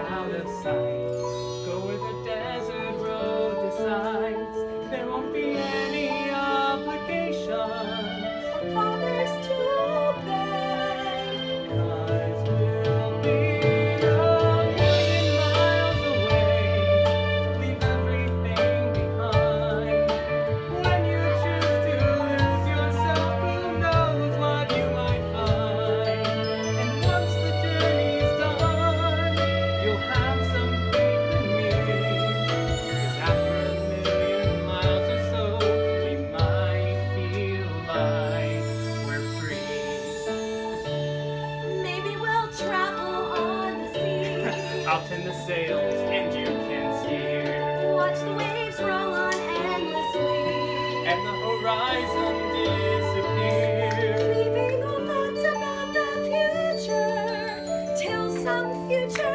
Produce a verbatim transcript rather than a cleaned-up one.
out of sight. Go where the desert road decides. There won't be any obligations for fathers to obey. 'Cause we'll be a million miles away. Leave everything behind. When you choose to lose yourself, who knows what you might find. And once the journey's done, you'll have some faith in me. 'Cause after a million miles or so, we might feel like we're free. Maybe we'll travel on the sea. I'll tend the sails and you can steer. Watch the waves roll on endlessly. And the horizon disappear. Leaving all thoughts about the future till some future